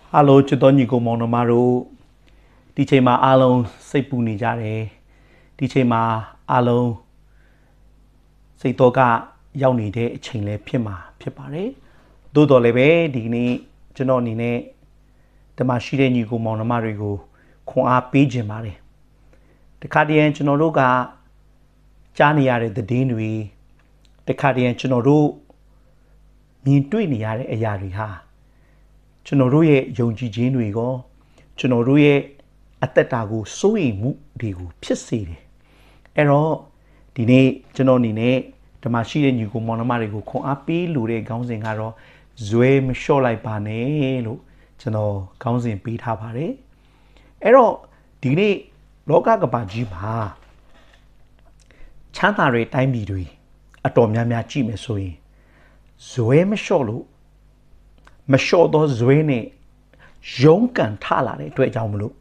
哈喽，这多尼个忙了嘛喽？ဒီချိန်မှာအားလုံးစိတ်ပူနေကြတယ်ဒီချိန်မှာအားလုံးစိတ်တော့ကရောက်နေတဲ့အချိန်လည်းဖြစ်မှာဖြစ်ပါတယ်သို့တော်လည်းပဲဒီနေ့ကျွန်တော်အနေနဲ့ဒီမှာရှိတဲ့ညီကိုမောင်နှမတွေကိုခွန်အားပေးခြင်းပါတယ်တခါတည်းကျွန်တော်တို့ကကြားနေရတဲ့သတင်းတွေတခါတည်းကျွန်တော်တို့မြင်တွေ့နေရတဲ့အရာတွေဟာကျွန်တော်တို့ရဲ့ယုံကြည်ခြင်းတွေကိုကျွန်တော်တို့ရဲ့အသက်တာကိုစိုးရိမ်မှုတွေကိုဖြစ်စေတယ်အဲ့တော့ဒီနေ့ကျွန်တော်အနေနဲ့ဓမ္မရှိတဲ့ညီကိုမောင်နှမတွေကိုခွန်အားပေးလို့တဲ့ခေါင်းစဉ်ကတော့ဇွဲမလျှော့လိုက်ပါနဲ့လို့ကျွန်တော်ခေါင်းစဉ်ပေးထားပါတယ်အဲ့တော့ဒီနေ့လောကကမ္ဘာကြီးမှာချမ်းသာတဲ့တိုင်းပြည်တွေအတော်များများကြည့်မယ်ဆိုရင်ဇွဲမလျှော့လို့မလျှော့သောဇွဲနဲ့ရုန်းကန်ထလာတဲ့အတွက်ကြောင့်မလို့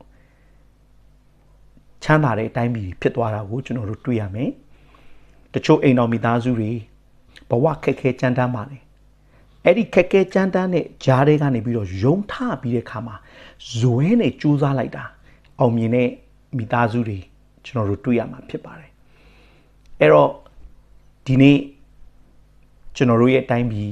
ချမ်းသာတဲ့အတိုင်းပြည်ဖြစ်သွားတာကိုကျွန်တော်တို့တွေ့ရမယ်တချို့အိမ်တော်မိသားစုတွေဘဝခက်ခဲကြမ်းတမ်းပါလေအဲ့ဒီခက်ခဲကြမ်းတမ်းတဲ့ဂျားတွေကနေပြီးတော့ရုန်းထပြီးတဲ့ခါမှာဇွဲနဲ့ကြိုးစားလိုက်တာအောင်မြင်တဲ့မိသားစုတွေကျွန်တော်တို့တွေ့ရမှာဖြစ်ပါတယ်အဲ့တော့ဒီနေ့ကျွန်တော်တို့ရဲ့အတိုင်းပြည်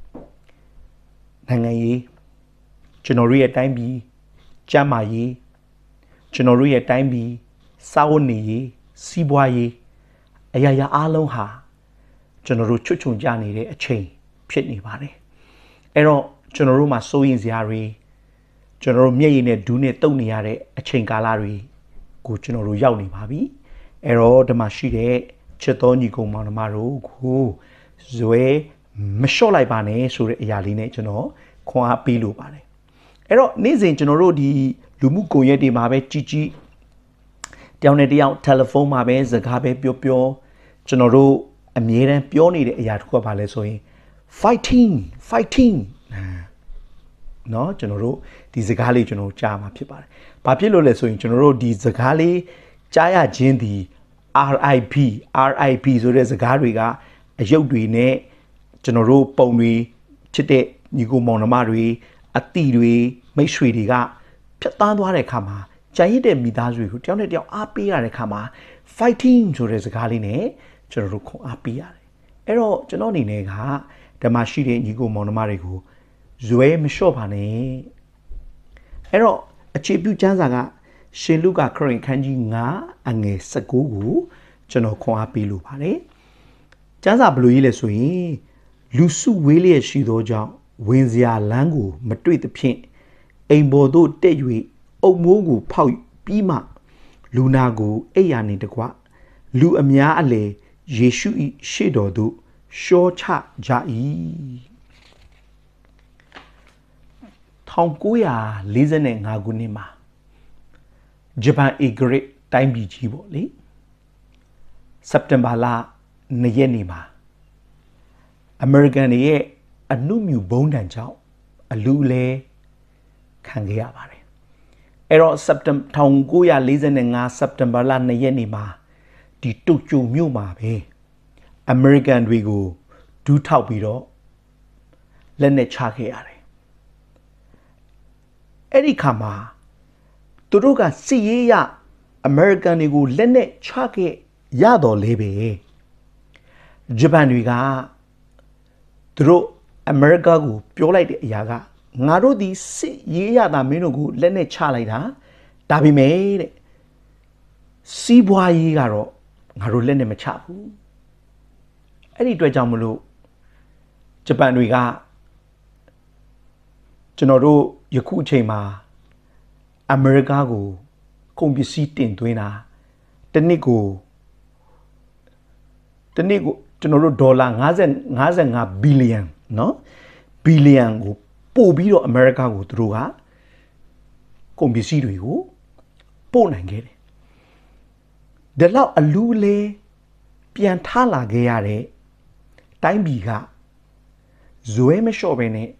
နိုင်ငံရေးကျွန်တော်တို့ရဲ့အတိုင်းပြည်ကျန်းမာရေးကျွန်တော်တို့ရဲ့အတိုင်းပြည်စာဝတ်နေရေးစီးပွားရေးအရာရာအားလုံးဟာကျွန်တော်တို့ချွတ်ချုံကြနေတဲ့အချိန်ဖြစ်နေပါတယ်အဲ့တော့ကျွန်တော်တို့မှာစိုးရင်စရာတွေကျွန်တော်တို့မျက်ရည်နဲ့ဒူးနဲ့တုပ်နေရတဲ့အချိန်ကာလတွေကိုကျွန်တော်တို့ရောက်နေပါပြီအဲ့တော့ဒီမှာရှိတဲ့ချစ်တော်ညီကောင်မောင်နှမတို့ကိုဇွဲမလျှော့လိုက်ပါနဲ့ဆိုတဲ့အရာလေးနဲ့ကျွန်တော်ခွန်အားပေးလို့ပါတယ်အဲ့တော့နေ့စဉ်ကျွန်တော်တို့ဒီလူမှုကွန်ရက်တွေမှာပဲကြည်ကြည်တယောက်နဲ့တယောက်တယ်လီဖုန်းမှာပဲစကားပဲပြောကျွန်တော်တို့အမြဲတမ်းပြောနေတဲ့အရာတစ်ခုကဘာလဲဆိုရင် fighting နော်ကျွန်တော်တို့ဒီစကားလေးကျွန်တော်ကြားမှာဖြစ်ပါတယ်။ဘာဖြစ်လို့လဲဆိုရင်ကျွန်တော်တို့ဒီစကားလေးကြားရခြင်းဒီ RIP ဆိုတဲ့စကားတွေကအယုတ်တွေနဲ့ကျွန်တော်တို့ပုံတွေချစ်တဲ့ညီကိုမောင်နှမတွေအတိတွေမိတ်ဆွေတွေကဖြတ်တန်းသွားတဲ့အခါမှာကြံရစ်တဲ့မိသားစုတွေကိုတယောက်နဲ့တယောက်အားပေးရတဲ့အခါမှာ fighting ဆိုတဲ့စကားလေးနဲ့ကျွန်တော်တို့ခွန်အားပေးရတယ်အဲ့တော့ကျွန်တော်အနေနဲ့ကဓမ္မရှိတဲ့ညီကိုမောင်နှမတွေကိုဇွဲမလျှော့ပါနဲ့အဲ့တော့အခြေပြုကျမ်းစာကရှင်လုကာခရစ်ခန်းကြီး9အငယ်19ကိုကျွန်တော်ခွန်အားပေးလို့ပါတယ်ကျမ်းစာဘယ်လိုရေးလဲဆိုရင်လူစုဝေးလျက်ရှိသောကြောင့်ဝင်စရာလမ်းကိုမတွေ့သဖြင့်အိမ်ပေါ်သို့တက်၍အုပ်မိုးကိုဖောက်ပြီးမှလူနာကိုအိပ်ရာနှင့်တကွလူအများအလယ်ယေရှု၏ရှေ့တော်သို့ရှောချကြ၏1945ခုနှစ်မှာဂျပန်အေဂရစ်တိုင်းပြည်ကြီးပေါ့လေစက်တင်ဘာလ2ရက်နေ့မှာအမေရိကန်ရဲ့အနုမြူဘုံတန်ကြောင့်အလူလဲခံခဲ့ရပါတယ်အဲ့တော့1945စက်တင်ဘာလ2ရက်နေ့မှာဒီတိုကျိုမြို့မှာပဲအမေရိကန်တွေကိုဒူးထောက်ပြီးတော့လက်နဲ့ချခဲ့ရတယ်အဲ့ဒီခါမှာသူတို့ကစစ်ရေးရအမေရိကန်တွေကိုလက်နဲ့ချခဲ့ရတော့လေပဲဂျပန်တွေကသူတို့အမေရိကကိုပြောလိုက်တဲ့အရာကငါတို့ဒီစစ်ရေးရတာမင်းတို့ကိုလက်နဲ့ချလိုက်တာဒါပေမဲ့တဲ့စီးပွားရေးကတော့ငါတို့လက်နဲ့မချဘူးအဲ့ဒီအတွက်ကြောင့်မလို့ဂျပန်တွေကကျွန်တော်တို့ယခုအချိန်မှာအမေရိကကိုကုန်ပစ္စည်းတင်သွင်းတာတစ်နှစ်ကိုကျွန်တော်တို့ဒေါ်လာ55ဘီလီယံနော်ဘီလီယံကိုပို့ပြီးတော့အမေရိကကိုသူတို့ကကုန်ပစ္စည်းတွေကိုပို့နိုင်ခဲ့တယ်ဒါလောက်အလူလေပြန်ထလာခဲ့ရတဲ့တိုင်းပြည်ကဇွဲမလျှော့ပဲနဲ့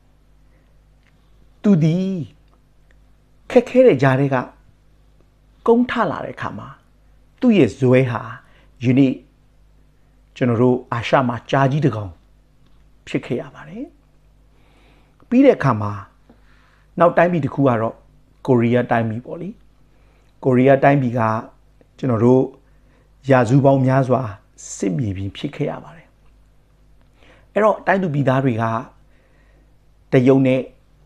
သူဒီခက်ခဲတဲ့ကြားတွေကကုန်းထလာတဲ့အခါမှာသူ့ရဲ့ဇွဲဟာယနေ့ကျွန်တော်တို့အာရှမှာကြားကြီးတကောင်ဖြစ်ခဲ့ရပါတယ်ပြီးတဲ့အခါမှာနောက်တိုင်းပြည်တစ်ခုကတော့ကိုရီးယားတိုင်းပြည်ပေါ့လေကိုရီးယားတိုင်းပြည်ကကျွန်တော်တို့ရာစုပေါင်းများစွာစစ်မြေပြင်ဖြစ်ခဲ့ရပါတယ်အဲ့တော့တိုင်းသူပြည်သားတွေကတရုတ်နဲ့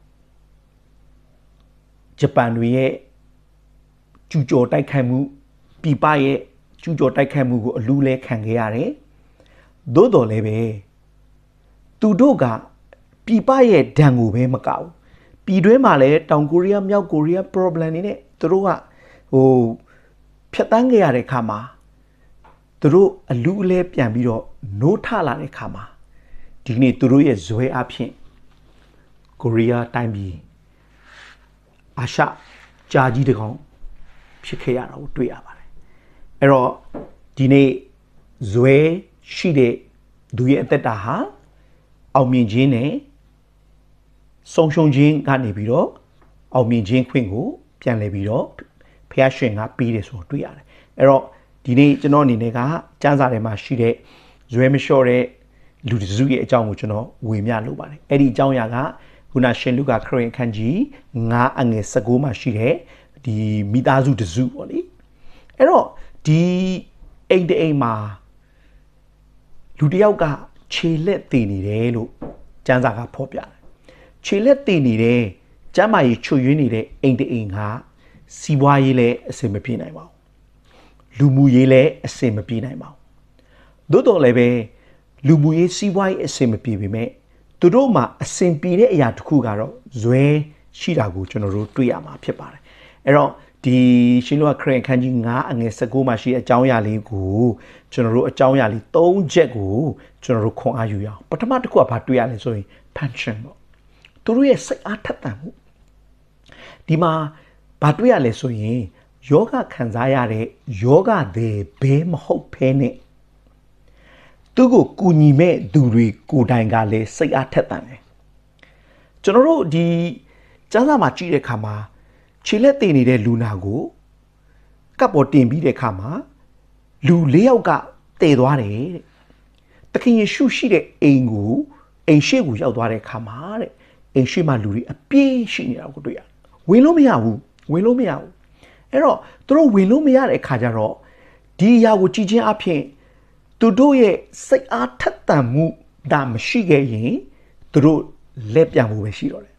ဂျပန်တွေရဲ့ကျူကျော်တိုက်ခိုက်မှုပြည်ပရဲ့ကျူကျော်တိုက်ခိုက်မှုကိုအလူးလဲခံခဲ့ရတယ်သို့တော်လည်းပဲသူတို့ကပြည်ပရဲ့ဒဏ်ကိုပဲမကောက်ပြည်တွင်းမှာလည်းတောင်ကိုရီးယားမြောက်ကိုရီးယား problem တွေနဲ့သူတို့ကဖြတ်တန်းခဲ့ရတဲ့ခါမှာသူတို့အလူးအလဲပြန်ပြီးတော့နိုးထလာတဲ့ခါမှာဒီနေ့သူတို့ရဲ့ဇွဲအဖြစ်ကိုရီးယားတိုင်းပြည်အာရှကြာကြီးတကောင်ဖြစ်ခဲ့ရတာကိုတွေ့ရပါတယ်အဲ့တော့ဒီနေ့ဇွဲရှိတဲ့သူရဲ့အသက်တာဟာအောင်မြင်ခြင်းနဲ့ဆုံးရှုံးခြင်းကနေပြီးတော့အောင်မြင်ခြင်းခွင့်ကိုပြန်လည်ပြီးတော့ဖျားရှင်ကပေးတယ်ဆိုတော့တွေ့ရတယ်အဲ့တော့ဒီနေ့ကျွန်တော်အနေနဲ့ကစံစာထဲမှာရှိတဲ့ဇွဲမလျှော့တဲ့လူတစုရဲ့အကြောင်းကိုကျွန်တော်ဝေမျှလုပ်ပါတယ်အဲ့ဒီအကြောင်းအရာကခုနရှင်လူကခရစ်အခန်းကြီး9အငယ်19မှာရှိတဲ့ဒီမိသားစုတစုပေါ့လေအဲ့တော့ဒီအိမ်တအိမ်မှာလူတယောက်ကခြေလက်တည်နေတယ်လို့စံစာကဖော်ပြတယ်ခြေလက်တည်နေတဲ့ကျမ်းမာရေးချွတ်ယွင်းနေတဲ့အိမ်တအိမ်ကစီးပွားရေးလည်းအဆင်မပြေနိုင်ပါဘူးလူမှုရေးလည်းအဆင်မပြေနိုင်ပါဘူးသို့တော်လည်းပဲလူမှုရေးစီးပွားရေးအဆင်မပြေပေမဲ့သူတို့မှာအဆင်ပြေတဲ့အရာတစ်ခုကတော့ဇွဲရှိတာကိုကျွန်တော်တို့တွေ့ရမှာဖြစ်ပါတယ်အဲ့တော့ဒီရှင်လောကခရစ်အခန်းကြီး9အငယ်19မှာရှိတဲ့အကြောင်းအရာလေးကိုကျွန်တော်တို့အကြောင်းအရာလေး3ချက်ကိုကျွန်တော်တို့ခွန်အားယူရအောင်ပထမတစ်ခုကဘာတွေ့ရလဲဆိုရင် pension ပေါ့သူတို့ရဲ့စိတ်အားထက်သန်မှုဒီမှာဘာတွေ့ရလဲဆိုရင်ယောဂခံစားရတဲ့ယောဂတွေဘဲမဟုတ်ဖဲနဲ့သူကိုကူညီမဲ့သူတွေကိုယ်တိုင်ကလည်းစိတ်အားထက်သန်တယ်ကျွန်တော်တို့ဒီစမ်းစာမှာကြည့်တဲ့အခါမှာခြေလက်တည်နေတဲ့လူနာကိုကပ်ပေါ်တင်ပြီးတဲ့အခါမှာလူ၄ယောက်ကတည်သွားတယ်တဲ့သခင်ယေရှုရှိတဲ့အိမ်ရှိကိုရောက်သွားတဲ့အခါမှာတဲ့အိမ်ရှိမှလူတွေအပြည့်ရှိနေတာကိုတွေ့ရတယ်ဝင်လို့မရဘူးအဲ့တော့သူတို့ဝင်လို့မရတဲ့အခါကျတော့ဒီအရာကိုကြည်ချင်းအဖြစ်သူတို့ရဲ့စိတ်အားထက်သန်မှုဒါမရှိခဲ့ရင်သူတို့လက်ပြန်ဖို့ပဲရှိတော့တယ်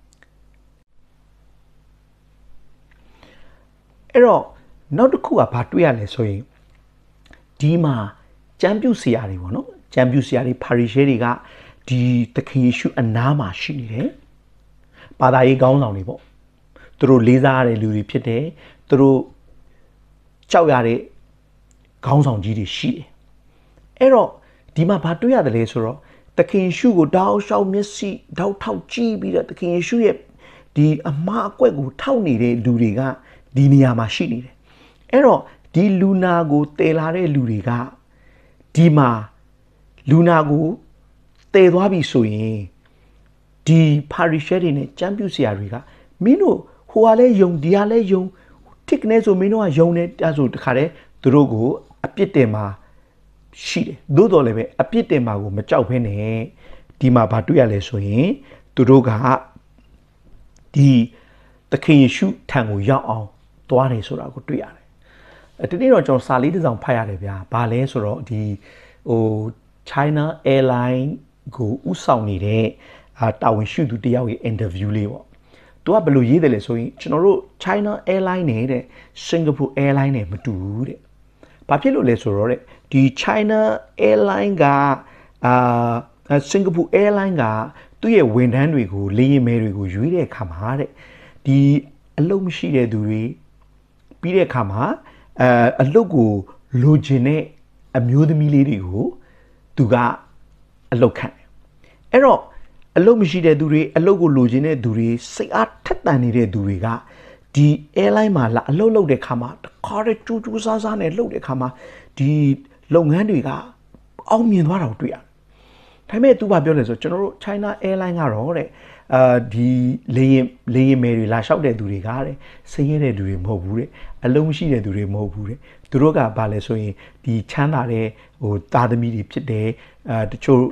အဲ့တော့နောက်တစ်ခုကဘာတွေ့ရလဲဆိုရင်ဒီမှာကျမ်းပြုဆရာတွေပေါ့နော်ကျမ်းပြုဆရာတွေပါရီရှဲတွေကဒီသခင်ယေရှုအနားမှာရှိနေတယ်ဘာသာရေးခေါင်းဆောင်တွေပေါ့သူတို့လေးစားရတဲ့လူတွေဖြစ်တယ်သူတို့ကြောက်ရတဲ့ခေါင်းဆောင်ကြီးတွေရှိတယ်အဲ့တော့ဒီမှာဘာတွေ့ရတယ်လဲဆိုတော့သခင်ယေရှုကိုတောက်လျှောက်မျက်စိတောက်ထောက်ကြည့်ပြီးတော့သခင်ယေရှုရဲ့ဒီအမှားအကွက်ကိုထောက်နေတဲ့လူတွေကဒီနေရာမှာရှိနေတယ်အဲ့တော့ဒီလူနာကိုတည်လာတဲ့လူတွေကဒီမှာလူနာကိုတည်သွားပြီဆိုရင်ဒီပါရီရှဲတွေနဲ့ကျမ်းပြုဆရာတွေကမင်းတို့ဟိုကလည်းယုံဒီကလည်းယုံတစ်ကနေဆိုမင်းတို့ကယုံနေအဲ့ဆိုတခါတည်းသူတို့ကိုအပြစ်တင်မှာရှိတယ်သို့တော်လည်းပဲအပြစ်တင်မှာကိုမကြောက်ဘဲနဲ့ဒီမှာဘာတွေ့ရလဲဆိုရင်သူတို့ကဒီသခင်ယေရှုထံကိုရောက်အောင်သွားတယ်ဆိုတာကိုတွေ့ရတယ်ဒီနေ့တော့ကျွန်တော်စာလေးတစ်စောင်ဖတ်ရတယ်ဗျာဘာလဲဆိုတော့ဒီChina Airline ကိုဥဆောင်နေတဲ့တာဝန်ရှိသူတယောက်ရဲ့ interview လေးပေါ့သူကဘယ်လိုရေးတယ်လဲဆိုရင်ကျွန်တော်တို့ China Airline နဲ့တဲ့ Singapore Airline နဲ့မတူဘူးတဲ့ဘာဖြစ်လို့လဲဆိုတော့တဲ့ဒီ China Airline ကSingapore Airline ကသူ့ရဲ့ဝန်ထမ်းတွေကိုလေယာဉ်မယ်တွေကိုရွေးတဲ့အခါမှာတဲ့ဒီအလုပ်မရှိတဲ့သူတွေပြီးတဲ့အခါမှာအလုပ်ကိုလိုချင်တဲ့အမျိုးသမီးလေးတွေကိုသူကအလုပ်ခံတယ်အဲ့တော့အလုပ်မရှိတဲ့သူတွေအလုပ်ကိုလိုချင်တဲ့သူတွေစိတ်အားထက်သန်နေတဲ့သူတွေကဒီ airline မှာလာအလုပ်လုပ်တဲ့ခါမှာတခါတည်းကျူးကျူးဆားဆားနဲ့လုပ်တဲ့ခါမှာဒီလုပ်ငန်းတွေကအောင်မြင်သွားတာကိုတွေ့ရတယ်။ဒါပေမဲ့သူကပြောလဲဆိုကျွန်တော်တို့ China Airline ကတော့တဲ့ဒီလေယာဉ်မယ်တွေလာလျှောက်တဲ့သူတွေကတဲ့ဆင်းရဲတဲ့သူတွေမဟုတ်ဘူးတဲ့အလုံးမရှိတဲ့သူတွေမဟုတ်ဘူးတဲ့သူတို့ကဘာလဲဆိုရင်ဒီချမ်းသာတဲ့သားသမီးတွေဖြစ်တယ်တချို့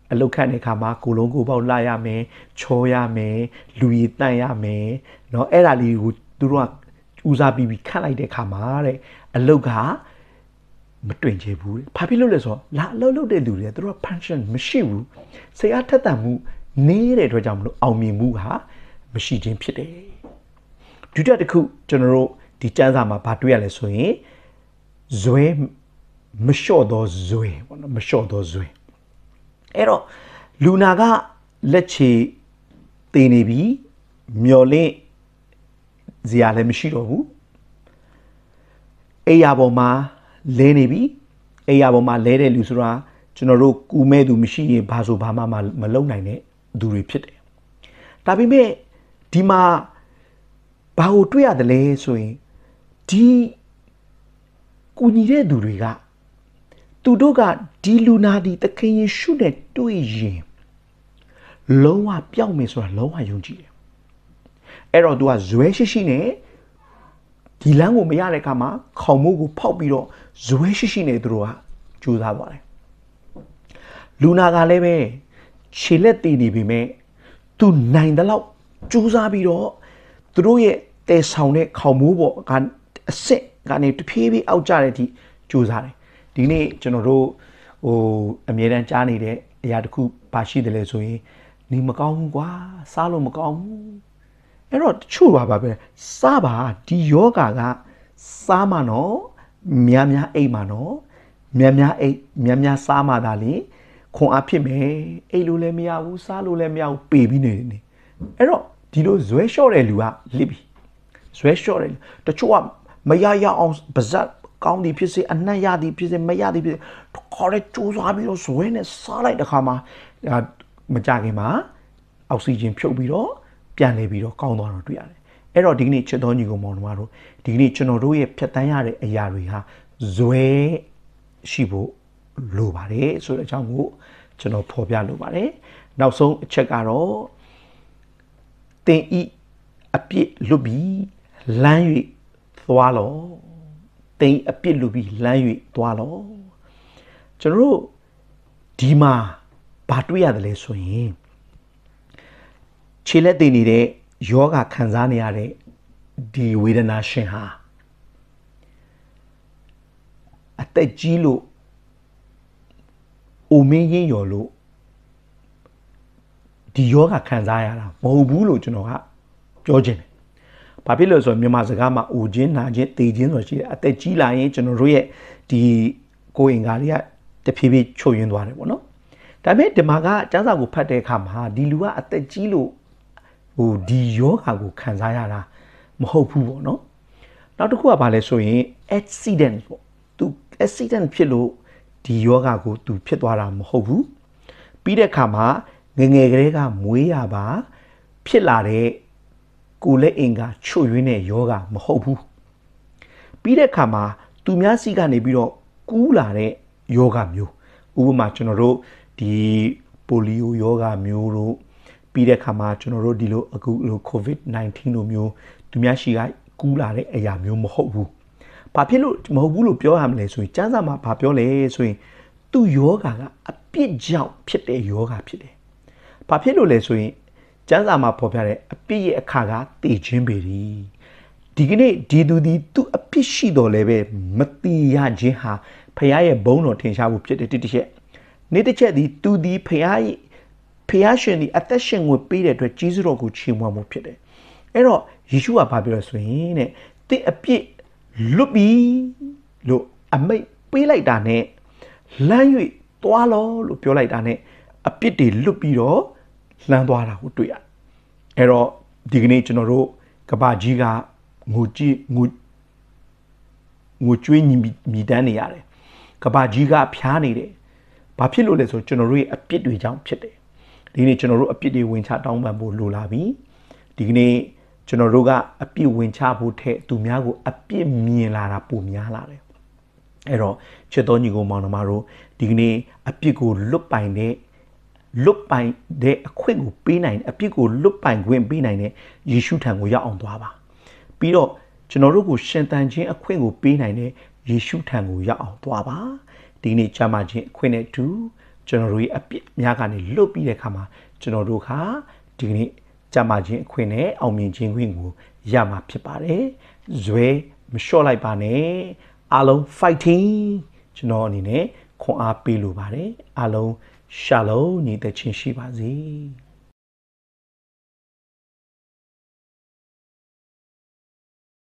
အလုတ်ခန့်တဲ့ခါမှာကိုလုံးကိုပေါက်လာရမယ်ချောရမယ်လူရည်တန့်ရမယ်เนาะအဲ့ဒါလေးကိုသူတို့ကဦးစားပြီးခန့်လိုက်တဲ့ခါမှာတဲ့အလုတ်ကမတွင်ချေဘူးဘာဖြစ်လို့လဲဆိုတော့လာအလုတ်လုပ်တဲ့လူတွေသူတို့က function မရှိဘူးစိတ်အားထက်သန်မှုနေတဲ့အတွက်ကြောင့်မလို့အောင်မြင်မှုဟာမရှိခြင်းဖြစ်တယ်ဒုတိယတစ်ခုကျွန်တော်တို့ဒီကျမ်းစာမှာဗာတွေ့ရလဲဆိုရင်ဇွဲမလျှော့သောဇွဲပေါ့နော်မလျှော့သောဇွဲအဲ့တော့လူနာကလက်ချေတေနေပြီမျော်လင့်ဇာလည်းမရှိတော့ဘူးအိယာပေါ်မှာလဲနေပြီအိယာပေါ်မှာလဲတဲ့လူဆိုတာကျွန်တော်တို့ကူမဲ့သူမရှိရင်ဘာဆိုဘာမှမလုံနိုင်တဲ့သူတွေဖြစ်တယ်ဒါပေမဲ့ဒီမှာဘာကိုတွေ့ရတယ်လဲဆိုရင်ဒီကူညီတဲ့သူတွေကသူတို့ကဒီလူနာဒီသခင်ယေရှုနဲ့တွေ့ရင်လုံးဝပျောက်မယ်ဆိုတာလုံးဝယုံကြည်တယ်အဲ့တော့သူကဇွဲရှိနဲ့ဒီလမ်းကိုမရတဲ့အခါမှာခေါင်မိုးကိုဖောက်ပြီးတော့ဇွဲရှိနဲ့သူတို့ကကြိုးစားသွားတယ်လူနာကလည်းပဲခြေလက်တည်နေပြီမဲ့သူနိုင်တဲ့လောက်ကြိုးစားပြီးတော့သူတို့ရဲ့တဲဆောင်တဲ့ခေါင်မိုးပေါ်ကအစ်စ်ကနေတဖြည်းဖြည်းအောက်ကျတဲ့အထိကြိုးစားတယ်ဒီနေ့ကျွန်တော်တို့အမြဲတမ်းကြားနေတဲ့အရာတစ်ခုပါရှိတယ်လေဆိုရင်နေမကောင်းဘူးကွာစားလို့မကောင်းဘူးအဲ့တော့တချို့ပါပဲစားပါဒီယောဂါကစားမှနော်များအိမ်မှနော်များအိမ်များစားမှသာလေခွန်အားဖြစ်မယ်အိမ်လို့လည်းမရဘူးစားလို့လည်းမရဘူးပေပြီးနေအဲ့တော့ဒီလိုဇွဲလျှော့တဲ့လူကလစ်ပြီဇွဲလျှော့တယ်တချို့ကမရအောင်ပါဇက်ကောင်းသည်ဖြစ်စေအနှံ့ရသည်ဖြစ်စေမရသည်ဖြစ်စေခေါ်ရဲကြိုးစားပြီးတော့ဇွဲနဲ့စားလိုက်တဲ့ခါမှာမကြခင်မှာအောက်ဆီဂျင်ဖြုတ်ပြီးတော့ပြန်လေပြီးတော့ကောင်းသွားတော့တွေ့ရတယ်အဲ့တော့ဒီကနေ့ချစ်တော်ညီကောင်မောင်တို့ဒီကနေ့ကျွန်တော်တို့ရဲ့ဖြတ်တန်းရတဲ့အရာတွေဟာဇွဲရှိဖို့လိုပါတယ်ဆိုတဲ့အကြောင်းကိုကျွန်တော်ဖော်ပြလိုပါတယ်နောက်ဆုံးအချက်ကတော့တင်ဤအပြစ်လွတ်ပြီးလမ်း၍သွားလောတင်အပြစ်လွတ်ပြီးလမ်း၍သွားလောကျွန်တော်တို့ဒီမှာဘာတွေ့ရတယ်လဲဆိုရင်ခြေလက်တည်နေတဲ့ယောဂခံစားနေရတဲ့ဒီဝေဒနာရှင်ဟာအသက်ကြီးလို့အိုမင်းရင်ရော်လို့ဒီယောဂခံစားရတာမဟုတ်ဘူးလို့ကျွန်တော်ကပြောချင်တယ်။ဘာဖြစ်လို့ဆိုတော့မြန်မာစကားမှာအိုခြင်းနာခြင်းတေခြင်းဆိုရှိတယ်အသက်ကြီးလာရင်ကျွန်တော်တို့ရဲ့ဒီကိုယ်အင်္ဂါတွေကတဖြည်းဖြည်းချုပ်ယွင်းသွားတယ်ပေါ့နော်။ဒါပေမဲ့ဒီမှာကကျမ်းစာကိုဖတ်တဲ့အခါမှာဒီလူကအသက်ကြီးလို့ဒီယောဂါကိုခံစားရတာမဟုတ်ဘူးပေါ့နော်နောက်တစ်ခုကဘာလဲဆိုရင် accident ပေါ့သူ accident ဖြစ်လို့ဒီယောဂါကိုသူဖြစ်သွားတာမဟုတ်ဘူးပြီးတဲ့အခါမှာငယ်ကလေးကမွေးရပါဖြစ်လာတဲ့ကိုယ်လက်အင်္ဂါချွတ်ယွင်းတဲ့ယောဂါမဟုတ်ဘူးပြီးတဲ့အခါမှာသူများစီကနေပြီးတော့ကူးလာတဲ့ယောဂါမျိုးဥပမာကျွန်တော်တို့ဒီပိုလီယိုယောဂါမျိုးတို့ပြီးတဲ့အခါမှာကျွန်တော်တို့ဒီလိုအခုလို COVID-19 လိုမျိုးသူများရှိကကူးလာတဲ့အရာမျိုးမဟုတ်ဘူး။ဘာဖြစ်လို့မဟုတ်ဘူးလို့ပြောရမလဲဆိုရင်ကျမ်းစာမှာဘာပြောလဲဆိုရင်သူ့ယောဂါကအပြစ်ကြောင့်ဖြစ်တဲ့ယောဂါဖြစ်တယ်။ဘာဖြစ်လို့လဲဆိုရင်ကျမ်းစာမှာဖော်ပြတဲ့အပြစ်ရဲ့အခါကတည်ခြင်းပေသည်။ဒီကနေ့ဒီသူဒီသူ့အပြစ်ရှိတော်လဲပဲမတည်ရခြင်းဟာဖခင်ရဲ့ဘုန်းတော်ထင်ရှားဖို့ဖြစ်တဲ့တစ်ချက်။နေ့တစ်ချက်ဒီသူဒီဖခင်ရှင်ဒီအသက်ရှင်ကိုပေးတဲ့အတွက်ကြီးစွာတော်ကိုချီးမွမ်းမှုဖြစ်တယ်။အဲ့တော့ယေရှုကဘာပြောလဲဆိုရင်တဲ့တင်းအပြစ်လွတ်ပြီလို့အမိတ်ပေးလိုက်တာနဲ့လမ်း၍သွားလောလို့ပြောလိုက်တာနဲ့အပြစ်တွေလွတ်ပြီးတော့လမ်းသွားတာကိုတွေ့ရတယ်။အဲ့တော့ဒီကနေ့ကျွန်တော်တို့ကဘာကြီးကငိုကြည့်ငိုကြွေးမြည်တမ်းနေရတယ်။ကဘာကြီးကဖျားနေတယ်။ဘာဖြစ်လို့လဲဆိုကျွန်တော်တို့ရဲ့အပြစ်တွေကြောင့်ဖြစ်တယ်။ဒီနေ့ကျွန်တော်တို့အပြစ်တွေဝင်ချတောင်းပန်ဖို့လိုလာပြီဒီကနေ့ကျွန်တော်တို့ကအပြစ်ဝင်ချဖို့ထက်သူများကိုအပြစ်မြင်လာတာပိုများလာတယ်အဲ့တော့ချစ်တော်ညီကိုမောင်နှမတို့ဒီကနေ့အပြစ်ကိုလွတ်ပိုင်တဲ့အခွင့်ကိုပေးနိုင်အပြစ်ကိုလွတ်ပိုင်ခွင့်ပေးနိုင်တဲ့ယေရှုထံကိုရောက်အောင်သွားပါပြီးတော့ကျွန်တော်တို့ကိုရှင်သန်ခြင်းအခွင့်ကိုပေးနိုင်တဲ့ယေရှုထံကိုရောက်အောင်သွားပါဒီနေ့ချမ်းသာခြင်းအခွင့်နဲ့တူကျွန်တော်တို့ရဲ့အပြစ်များကနေလွတ်ပြီးတဲ့အခါမှာကျွန်တော်တို့ခါဒီနေ့ကြမ်းမာခြင်းအခွင့်နဲ့အောင်မြင်ခြင်းခွင့်ကိုရမှာဖြစ်ပါတယ်ဇွဲမလျှော့လိုက်ပါနဲ့အားလုံး fighting ကျွန်တော်အနေနဲ့ခွန်အားပေးလိုပါတယ်အားလုံး shalom ညီသက်ချင်းရှိပါစေ